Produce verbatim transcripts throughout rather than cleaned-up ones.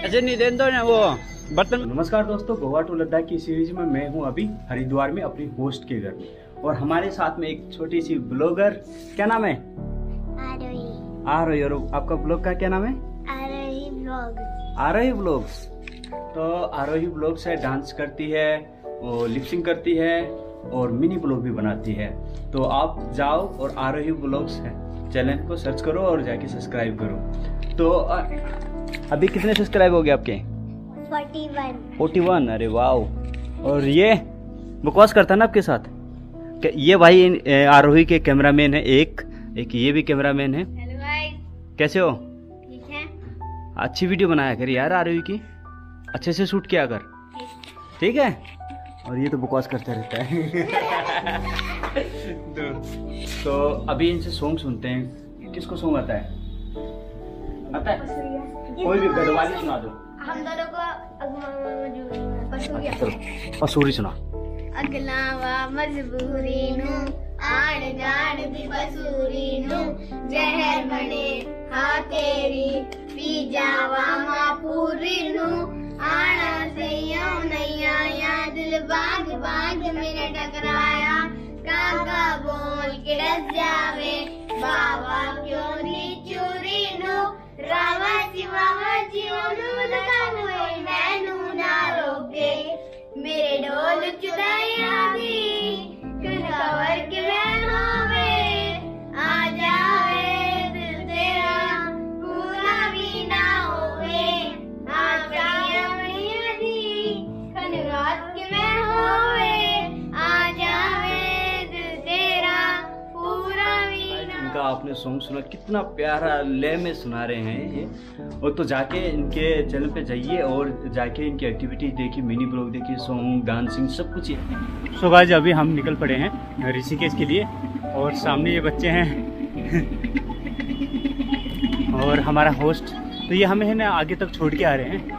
ऐसे नहीं देन दो ना वो बर्तन। नमस्कार दोस्तों, गोवा टू लद्दाख की सीरीज में मैं हूं अभी हरिद्वार में अपनी होस्ट के घर में, और हमारे साथ में एक छोटी सी ब्लॉगर। क्या नाम है? आरोही। आरोही। और आपका ब्लॉग का क्या नाम है? आरोही ब्लॉग। आरोही ब्लॉग्स। तो आरोही ब्लॉग से डांस करती है, वो लिपसिंग करती है और मिनी ब्लॉग भी बनाती है। तो आप जाओ और आरोही ब्लॉग्स चैनल को सर्च करो और जाके सब्सक्राइब करो। तो अभी कितने सब्सक्राइब हो गए आपके? इकतालीस। इकतालीस, अरे वाह। और ये बकवास करता ना आपके साथ? ये भाई आरोही के कैमरामैन है, एक एक ये भी कैमरामैन है। हेलो गाइस, कैसे हो? ठीक है। अच्छी वीडियो बनाया कर यार आरोही की, अच्छे से शूट किया कर, ठीक है? और ये तो बकवास करता रहता है। तो, तो अभी इनसे सॉन्ग सुनते हैं। किसको सॉन्ग आता है? आता है? कोई भी गढ़वाली सुना दो। हम दोनों को पसूरी सुना। अगलावा मजबूरी नु आड़ जाड़ दी बसूरी नु जहर बने हाँ तेरी पी जावा माँ पूरी नु आना सैया नैया या दिल बाग बाग मेरे टकराया काका बोल के डस जावे बाबा क्यों नी चूरी नु रावा शिवा जीवनु लगा हुए नैनू ना रोके मेरे ढोल चुराया भी कनकावर के मैं होवे आ जावे दिल तेरा पूरा भी ना होवे आ जावे दी कनकावर के मैं होवे आ जावे दिल तेरा पूरा भी ना। इनका आपने सॉन्ग सुना, कितना प्यारा लय में सुना रहे हैं ये। और तो जाके इनके चैनल पे जाइए और जाके इनकी एक्टिविटी देखिए, मिनी ब्लॉग देखिए, सॉन्ग डांसिंग सब कुछ है। सो गाइस, अभी हम निकल पड़े हैं ऋषिकेश के लिए, और सामने ये बच्चे हैं और हमारा होस्ट। तो ये हमें है ना आगे तक छोड़ के आ रहे हैं।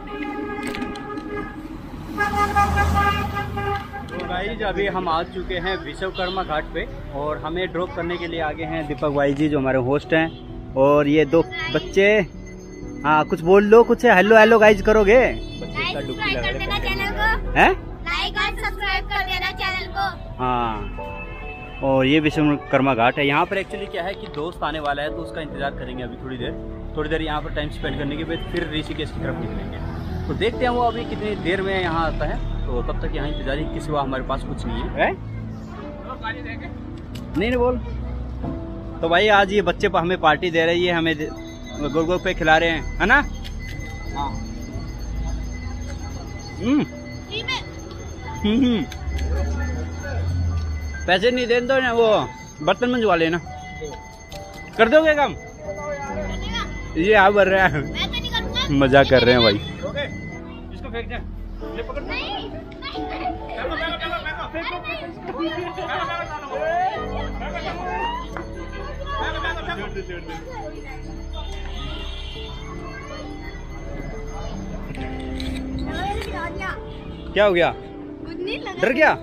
तो गाइस, अभी हम आ चुके हैं विश्वकर्मा घाट पे, और हमें ड्रॉप करने के लिए आगे हैं दीपक भाई जी जो हमारे होस्ट हैं, और ये दो बच्चे। हाँ, कुछ बोल लो, कुछ हेलो हेलो गाइज करोगे? लाइक कर देना चैनल को, हैं? लाइक और सब्सक्राइब कर देना चैनल को। हाँ, और ये विश्वकर्मा घाट है। यहाँ पर एक्चुअली क्या है कि दोस्त आने वाला है, तो उसका इंतजार करेंगे अभी थोड़ी देर। थोड़ी देर यहाँ पर टाइम स्पेंड करने के बाद फिर ऋषिकेश की तरफ निकलेंगे। तो देखते हैं वो अभी कितनी देर में यहाँ आता है, तो तब तक यहाँ इंतजार ही, किसी सिवा हमारे पास कुछ नहीं है, है? नहीं नहीं बोल। तो भाई आज ये बच्चे हमें पार्टी दे रही है, हमें गोल गोल पे खिला रहे हैं, है ना? हाँ। हम्म हम्म पैसे नहीं दे दो ना, वो बर्तन मंजवा लेना। कर दोगे काम? ये आप भर रहे हैं, मजाक कर रहे हैं भाई। इसको फेंक दे, ले पकड़। नहीं क्या हो गया? डर गया?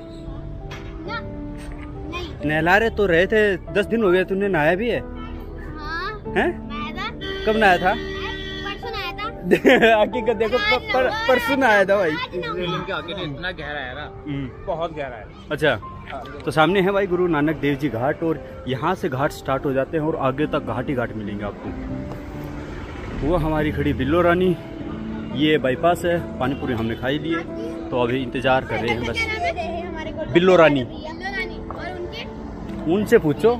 नहला रहे तो रहे थे, दस दिन हो गए, तुमने नहाया भी है? हाँ, हैं? कब नहाया था? परसों नहाया था। हकीकत देखो, पर, परसों नहाया था भाई। इतना गहरा है ना, बहुत गहरा है। अच्छा, तो सामने है भाई गुरु नानक देव जी घाट, और यहाँ से घाट स्टार्ट हो जाते हैं और आगे तक घाट ही घाट मिलेंगे आपको। वो हमारी खड़ी बिल्लो रानी, ये बाईपास है। पानी पूरी हमने खाई लिए, तो अभी इंतजार कर रहे हैं बस। बिल्लो रानी, उनसे पूछो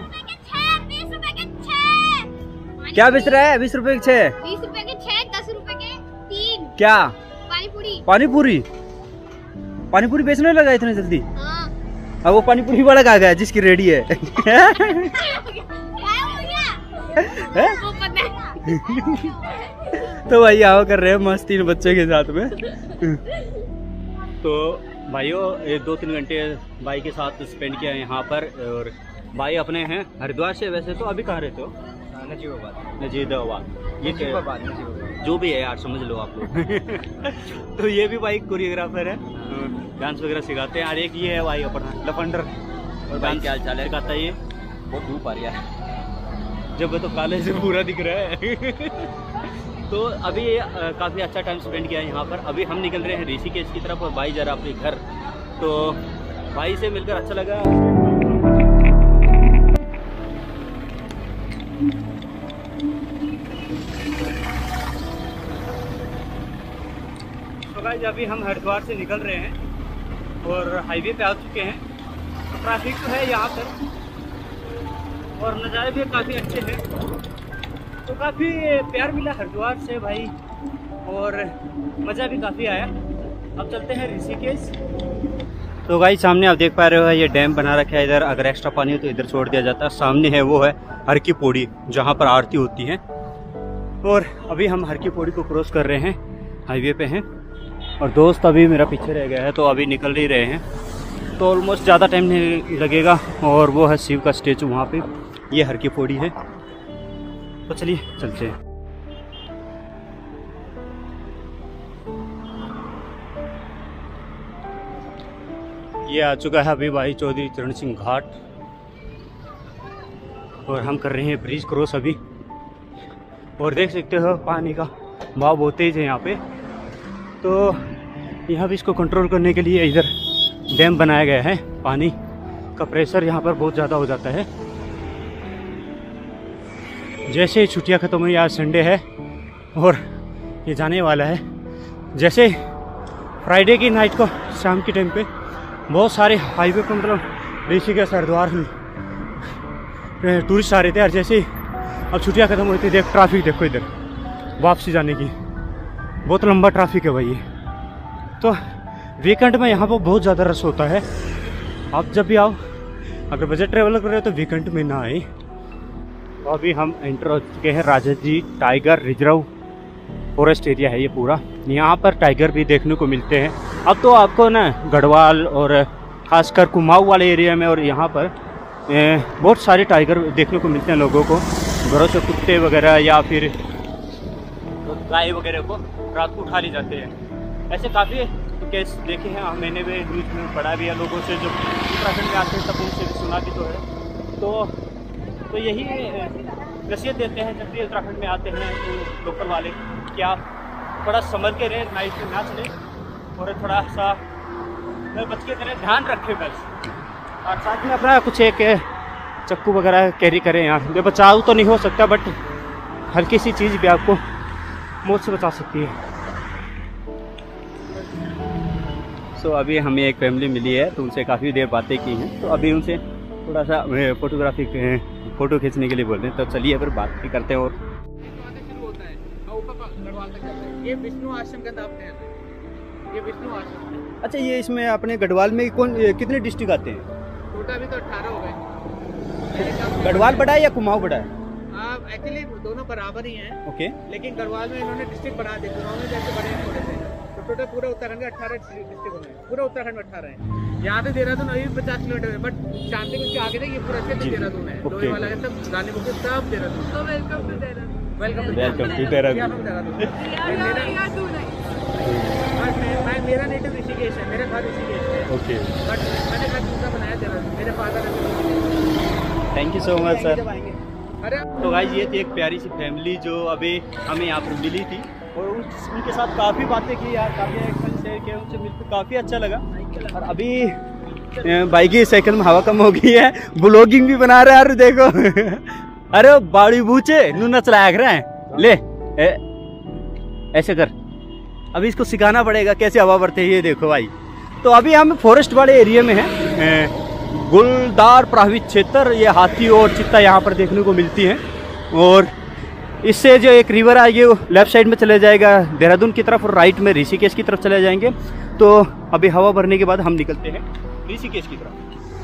क्या बेच रहा है? बीस रुपए के छह, बीस रुपए के छह, दस रुपए के तीन। क्या? पानी पूरी। पानी पूरी पानी पूरी बेचने लगा इतने जल्दी? हाँ। अब वो पानी पूरी वाला कहा गया जिसकी रेडी है? क्या हो गया? वो पता है। तो भाई आओ कर रहे हैं मस्ती इन बच्चों के साथ में। तो भाइयों, ये दो तीन घंटे भाई के साथ स्पेंड किया यहाँ पर, और भाई अपने हैं हरिद्वार से। वैसे तो अभी कहाँ रहते हो? नजीबाबाद। नजीबाबाद, ये क्या जो भी है यार, समझ लो आप लोग। तो ये भी भाई कोरियोग्राफर है, डांस वगैरह सिखाते हैं। और एक ये है भाई अपना लफंडर, और भाई क्या चाल है सिखाता है ये। बहुत धूप आ रही है, जब तो काले से पूरा दिख रहा है। तो अभी काफ़ी अच्छा टाइम स्पेंड किया यहाँ पर। अभी हम निकल रहे हैं ऋषिकेश की तरफ और भाई जा रहा अपने घर। तो भाई से मिलकर अच्छा लगा। तो गाइस अभी हम हरिद्वार से निकल रहे हैं और हाईवे पे आ चुके हैं। तो ट्रैफिक तो है यहाँ पर और नज़ारे भी काफ़ी अच्छे हैं। तो काफ़ी प्यार मिला हरिद्वार से भाई और मज़ा भी काफ़ी आया। अब चलते हैं ऋषिकेश। तो गाइस सामने आप देख पा रहे हो ये डैम बना रखा है। इधर अगर एक्स्ट्रा पानी हो तो इधर छोड़ दिया जाता है। सामने है वो है हर की पौड़ी जहाँ पर आरती होती है। और अभी हम हर की पौड़ी को क्रॉस कर रहे हैं, हाईवे पे हैं। और दोस्त अभी मेरा पीछे रह गया है तो अभी निकल ही रहे हैं। तो ऑलमोस्ट ज़्यादा टाइम नहीं लगेगा। और वो है शिव का स्टेचू वहाँ पे, ये हर की पौड़ी है। तो चलिए चलते हैं। ये आ चुका है अभी भाई चौधरी चरण सिंह घाट और हम कर रहे हैं ब्रिज क्रॉस अभी। और देख सकते हो पानी का बहाव बहुत तेज है यहाँ पे। तो यहाँ भी इसको कंट्रोल करने के लिए इधर डैम बनाया गया है। पानी का प्रेशर यहाँ पर बहुत ज़्यादा हो जाता है। जैसे छुट्टियाँ ख़त्म हुई, आज संडे है और ये जाने वाला है। जैसे फ्राइडे की नाइट को शाम के टाइम पे बहुत सारे हाईवे पर मतलब ऋषिकेश हरिद्वार टूरिस्ट आ रहे थे। और जैसे अब छुट्टियाँ ख़त्म हुई थी, देख ट्रैफिक देखो इधर वापसी जाने की, बहुत लंबा ट्रैफिक है भाई। तो वीकेंड में यहाँ पर बहुत ज़्यादा रश होता है। आप जब भी आओ, अगर बजट ट्रेवल कर रहे हो तो वीकेंड में ना आए। तो अभी हम एंटर हो चुके हैं Rajaji tiger reserve forest area है ये पूरा। यहाँ पर टाइगर भी देखने को मिलते हैं। अब तो आपको ना गढ़वाल और खासकर कुमाऊँ वाले एरिया में और यहाँ पर ए, बहुत सारे टाइगर देखने को मिलते हैं लोगों को। घरों से कुत्ते वगैरह या फिर गाय वगैरह को रात को उठा ले जाते हैं। ऐसे काफ़ी केस देखे हैं मैंने भी, न्यूज़ में पढ़ा भी है लोगों से जो उत्तराखंड में आते हैं तब उनसे भी सुना भी तो है। तो तो यही नसीहत देते हैं जब भी उत्तराखंड में आते हैं तो लोकल वाले कि आप थोड़ा संभल के रहें, नाइट में ना चले और थोड़ा सा बच के करें, ध्यान रखें बस। और साथ में अपना कुछ एक चक्कू वगैरह कैरी करें। यहाँ जो बचाव तो नहीं हो सकता बट हल्की सी चीज़ भी आपको मौत से बचा सकती है। सो so, अभी हमें एक फैमिली मिली है तो उनसे काफ़ी देर बातें की हैं। तो अभी उनसे थोड़ा सा फोटोग्राफी फ़ोटो खींचने के लिए बोल रहे हैं। तो चलिए अगर बात भी करते हैं। और शुरू होता है और ऊपर गढ़वाल तक जाता है। ये विष्णु आश्रम का नाम है, ये विष्णु आश्रम। अच्छा, ये इसमें अपने गढ़वाल में कौन कितने डिस्ट्रिक्ट आते हैं? टोटल अभी तो अठारह हो गए। गढ़वाल बड़ा है या कुमाऊँ बड़ा है? एक्चुअली दोनों बराबर ही हैं। ओके। लेकिन गढ़वाल में इन्होंने डिस्ट्रिक्ट बना दिए, कुमाऊँ में जैसे बड़े हैं थोड़े से। तो टोटल पूरा उत्तराखंड के अठारह डिस्ट्रिक्ट होंगे। पूरा उत्तराखंड में अठारह है। यहाँ से देहरादून अभी पचास किलोमीटर है बट शांति कुछ के आगे नहीं, ये पूरा अच्छे देहरादून है। लोहे वाला है सब, गाने मुझे सब देहरादून। तो welcome to Dehradun. Welcome welcome to Dehradun. मैं मेरा नेटिव ऋषिकेश है, मेरा घर ऋषिकेश है। ओके। बट मैंने घर दूसरा बनाया देहरादून, मेरे फादर है। Thank you so much sir. अरे तो गाइस ये थी एक प्यारी सी फैमिली जो अभी हमें यहाँ पर मिली थी और उन, उनके साथ काफ़ी बातें की यार, काफ़ी एक्शन शेयर किया, उनसे मिलकर काफ़ी अच्छा लगा। और अभी बाइक की साइकिल में हवा कम हो गई है, ब्लॉगिंग भी बना रहे हैं यार देखो। अरे बाड़ी बूचे नू न चलाया कर रहे हैं, ले ए, ऐसे कर। अभी इसको सिखाना पड़ेगा कैसे हवा भरते हैं। ये देखो भाई, तो अभी हम फॉरेस्ट वाले एरिया में हैं, गुलदार प्रभावित क्षेत्र। ये हाथी और चीता यहाँ पर देखने को मिलती हैं। और इससे जो एक रिवर है ये लेफ्ट साइड में चले जाएगा देहरादून की तरफ और राइट में ऋषिकेश की तरफ चले जाएंगे। तो अभी हवा भरने के बाद हम निकलते हैं ऋषिकेश की तरफ।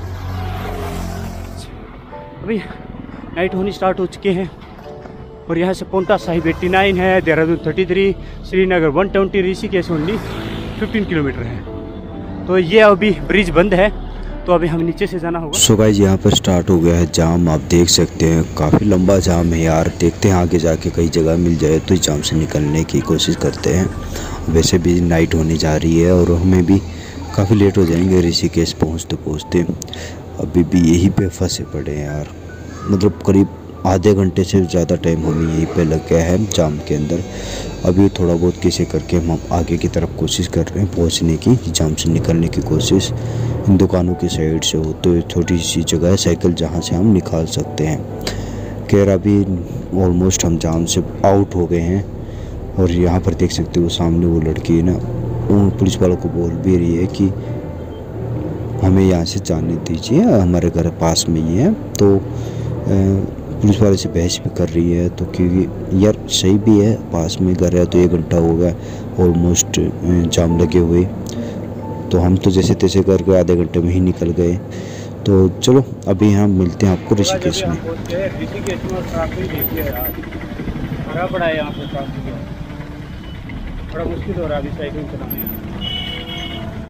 अभी नाइट होनी स्टार्ट हो चुके हैं और यहाँ से पोंटा साहिब नवासी है, देहरादून तैंतीस, श्रीनगर एक सौ बीस, ऋषिकेश ओनली पंद्रह किलोमीटर है। तो ये अभी ब्रिज बंद है तो अभी हमें नीचे से जाना होगा। सो गाइस यहाँ पर स्टार्ट हो गया है जाम, आप देख सकते हैं काफ़ी लंबा जाम है यार। देखते हैं आगे जाके कई जगह मिल जाए तो इस जाम से निकलने की कोशिश करते हैं। वैसे भी नाइट होने जा रही है और हमें भी काफ़ी लेट हो जाएंगे ऋषिकेश पहुँचते पहुँचते। अभी भी यहीं पे फंसे पड़े हैं यार, मतलब करीब आधे घंटे से ज़्यादा टाइम हमें यहीं पे लग गया है जाम के अंदर। अभी थोड़ा बहुत कैसे करके हम आगे की तरफ कोशिश कर रहे हैं पहुंचने की, जाम से निकलने की कोशिश। इन दुकानों की साइड से हो तो छोटी सी जगह है साइकिल जहां से हम निकाल सकते हैं। खैर अभी ऑलमोस्ट हम जाम से आउट हो गए हैं। और यहाँ पर देख सकते हो सामने वो लड़की है ना, उन पुलिस वालों को बोल भी रही है कि हमें यहाँ से जाने दीजिए, हमारे घर पास में ही है। तो पुलिस वाले से बहस भी कर रही है, तो क्योंकि यार सही भी है, पास में घर है तो एक घंटा हो गया ऑलमोस्ट जाम लगे हुए। तो हम तो जैसे तैसे करके आधे घंटे में ही निकल गए। तो चलो अभी हम मिलते हैं आपको ऋषिकेश में। ऋषिकेश में ट्रैफिक देखिए यार, भरा पड़ा है यहाँ पे ट्रैफिक, बड़ा मुश्किल हो रहा है अभी साइकिल चलाने।